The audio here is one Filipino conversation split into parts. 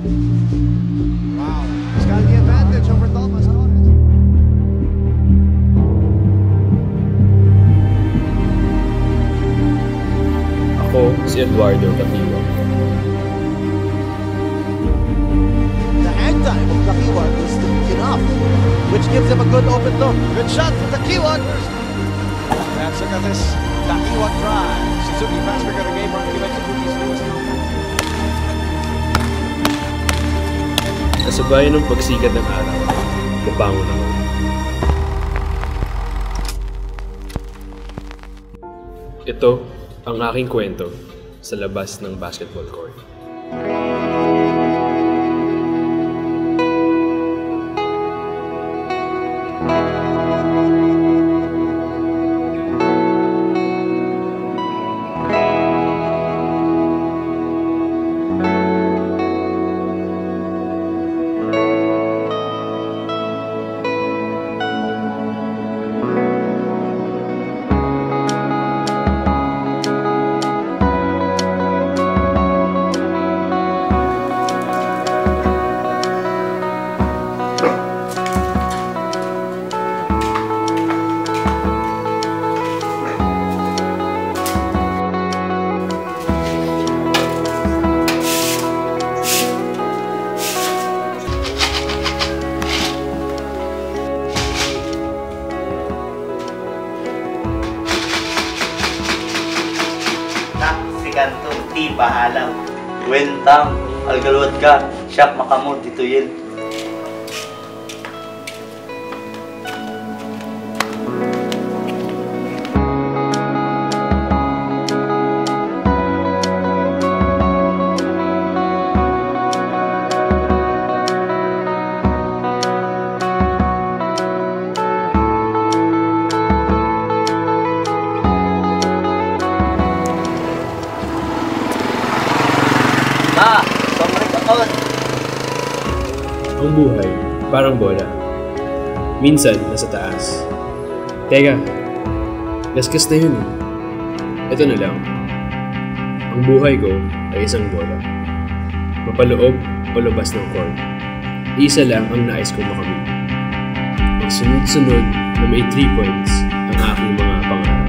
Wow. He's got the advantage over Thomas Torres. Ako si Eduardo Capiwa. The hang time of Takiwa is enough, which gives him a good open look. Good shot from Takiwa. That's look at this Takiwa try. Suzuki fast break of the game. Suzuki's newest comeback. Sa bayan ng pagsikat ng araw, nabangon ako. Ito ang aking kwento sa labas ng basketball court. Kanto, ti bahalang. Wentang, algalwad ka, siyak makamot, tituyin. Ang buhay, parang bola. Minsan, nasa taas. Teka, gasgas na yun. Ito na lang. Ang buhay ko ay isang bola. Mapaloob o labas ng court. Isa lang ang nais kong makamit. Ang sunod-sunod na may 3 points ang aking mga pangarap.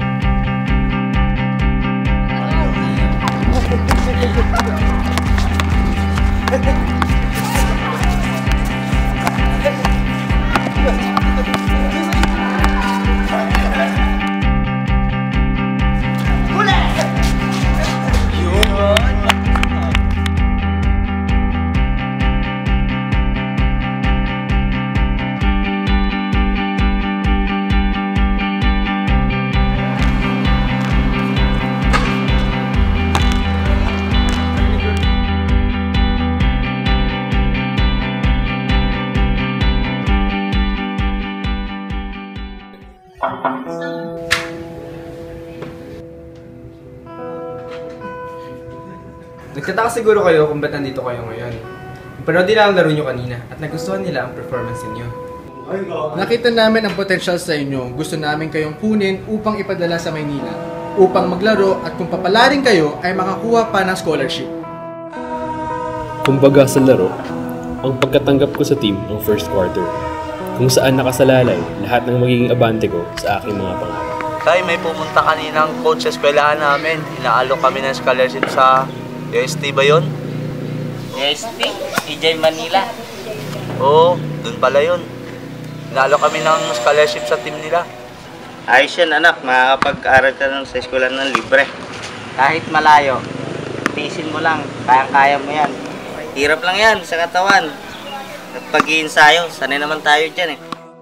Nagtataka siguro kayo kung ba't nandito kayo ngayon. Pero nila ang laro nyo kanina at nagustuhan nila ang performance ninyo. Nakita namin ang potential sa inyo. Gusto namin kayong kunin upang ipadala sa Maynila. Upang maglaro at kung papalarin kayo ay makakuha pa ng scholarship. Kumbaga sa laro, ang pagkatanggap ko sa team ang first quarter. Kung saan nakasalalay lahat ng magiging abante ko sa aking mga pangarap. Tay, may pumunta kaninang coach sa eskwelahan namin. Inaalok kami ng scholarship sa UST ba yun? UST? EJ Manila? Oo, dun pala yun. Inaalok kami ng scholarship sa team nila. Ayos yan anak, makakapag-aral ka nun sa eskwelahan ng libre. Kahit malayo, tiisin mo lang, kayang-kaya mo yan. Hirap lang yan sa katawan. At pag-iinsayo, sanay naman tayo dyan eh.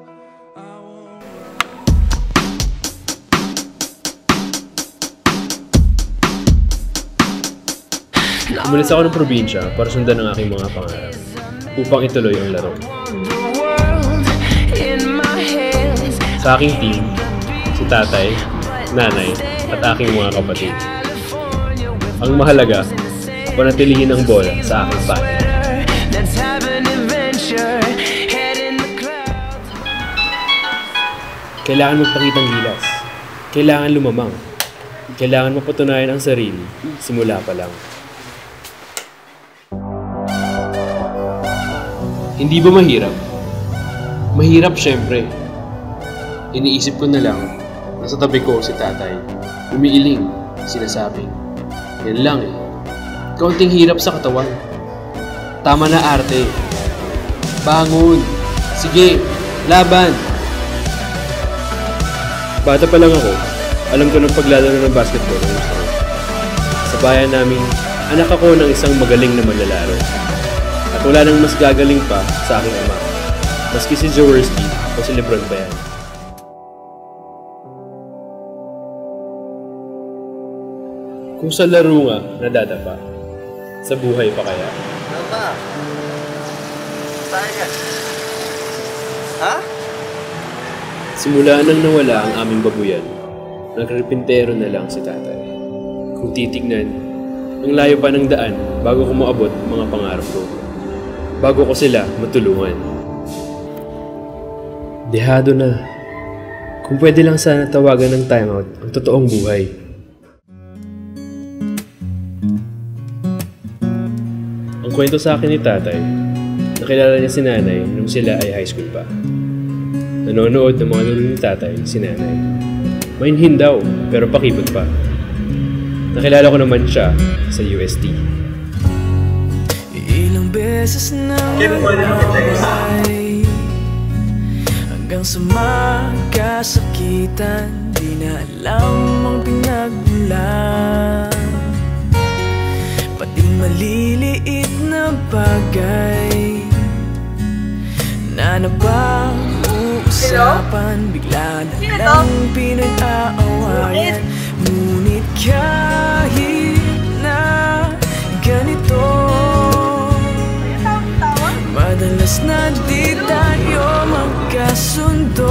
Umalis ako ng probinsya para sundan ang aking mga pangarap upang ituloy ang laro. Sa aking team, si tatay, nanay, at aking mga kapatid. Ang mahalaga, panatilihin ang bola sa aking pati. Kailangan magpakitang gilas. Kailangan lumamang. Kailangan mapatunayan ang sarili simula pa lang. Hindi ba mahirap? Mahirap syempre. Iniisip ko na lang, nasa tabi ko si tatay, umiiling, sinasabing, yan lang eh, kaunting hirap sa katawan. Tama na arte. Bangon! Sige! Laban! Bata pa lang ako, alam ko ng paglalaro ng basketball ng gusto ko. Sa bayan namin, anak ako ng isang magaling na manlalaro. At wala nang mas gagaling pa sa aking ama, maski si Jaworski o si Lebron pa yan. Kung sa laro nga nadadapa, sa buhay pa kaya? Tama. Saan yan? Ha? Simula nang nawala ang aming babuyan, nagkarpintero na lang si tatay. Kung titignan, ang layo pa ng daan bago ko maabot ang mga pangarap ko. Bago ko sila matulungan. Dehado na. Kung pwede lang sana tawagan ng timeout ang totoong buhay. Ang kwento sa akin ni tatay, nakilala niya si nanay nung sila ay high school pa. Nanonood ng mga laro ni tatay si nanay. Mainhin daw, pero pakibot pa. Nakilala ko naman siya sa UST. Ilang beses na nawaway hanggang sa magkasakitan, di na alam ang pinagmulan. Pati maliliit na bagay na napag-uusapan, bigla na lang pinag-aawayan. Ngunit kahit na ganito, madalas na di tayo magkasundo.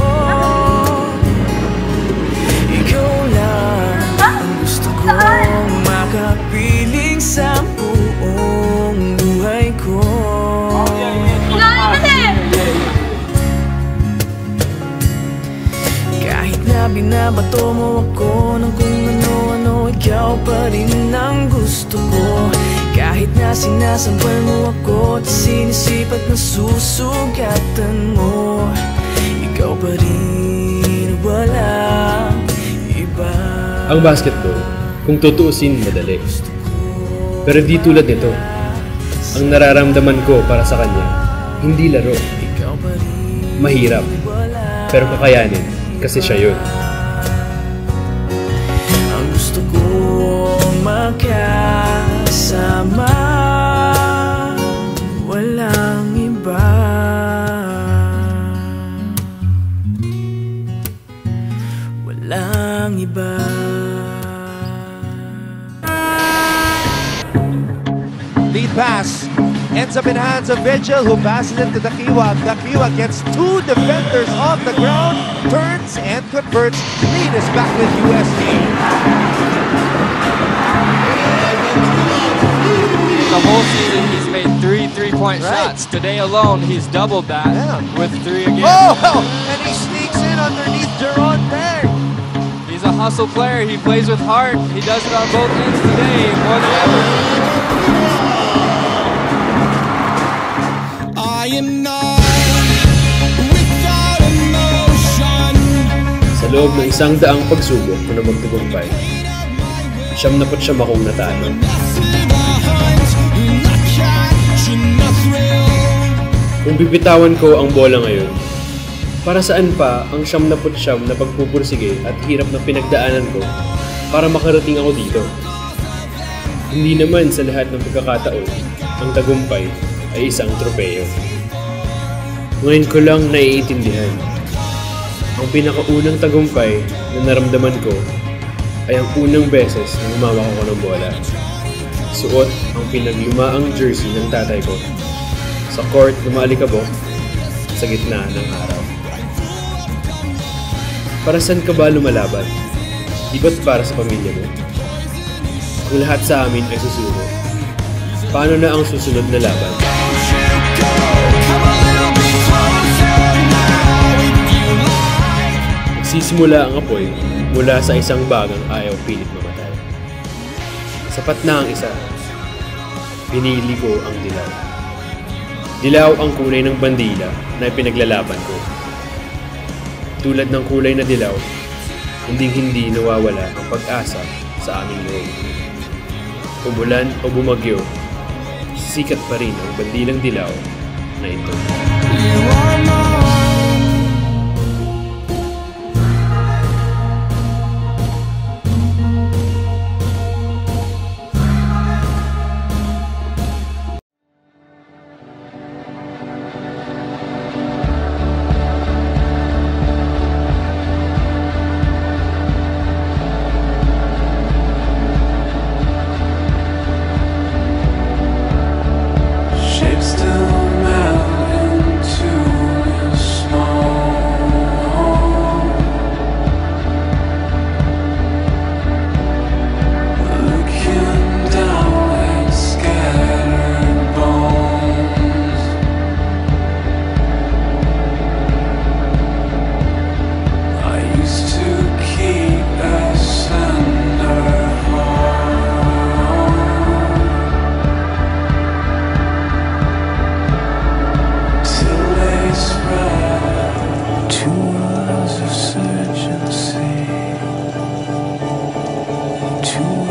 Ikaw lang ang gusto kong makapiling sa buong buhay ko. Kahit na binabato mo ako ng kung ano-ano, ikaw pa rin ang gusto ko. Kahit na sinasampal mo ako at sinisipat na susugatan mo, ikaw pa rin, walang iba. Ang basketball, kung tutuusin, madali. Pero di tulad nito. Ang nararamdaman ko para sa kanya, hindi laro. Mahirap, pero kakayanin kasi siya yun. Ang gusto kong makasama, walang iba. Walang iba. Lead pass ends up in hands of Vigil, who passes it to Dakiwa. Dakiwa gets two defenders off the ground, turns and converts. Lead is back with UST. The whole season he's made 3 3-point shots. Today alone he's doubled that with 3 again. Oh, and he sneaks in underneath Jeron Berg. He's a hustle player. He plays with heart. He does it on both ends today more than ever. I am not without emotion. Sa loob ng 100 pagsubok ko na magtagumpay, 79 akong natalo. Kung bibitawan ko ang bola ngayon, para saan pa ang 79 na pagpupursige at hirap na pinagdaanan ko para makarating ako dito? Hindi naman sa lahat ng pagkakataon, ang tagumpay ay isang tropeyo. Ngayon ko lang naiintindihan. Ang pinakaunang tagumpay na naramdaman ko ay ang unang beses na humawak ako ng bola. Suot ang pinaglumaang jersey ng tatay ko sa court na maalikabok sa gitna ng araw. Para saan ka ba lumalaban? Di ba't para sa pamilya mo? Kung lahat sa amin ay susuko, paano na ang susunod na laban? Nagsisimula ang apoy mula sa isang bagang ayaw pilit mamatay. Sapat na ang isa. Pinili ko ang dilaw. Dilaw ang kulay ng bandila na ipinaglalaban ko. Tulad ng kulay na dilaw, hindi nawawala ang pag-asa sa aming loob. Umulan o bumagyo, sikat pa rin ang bandilang dilaw na ito. Two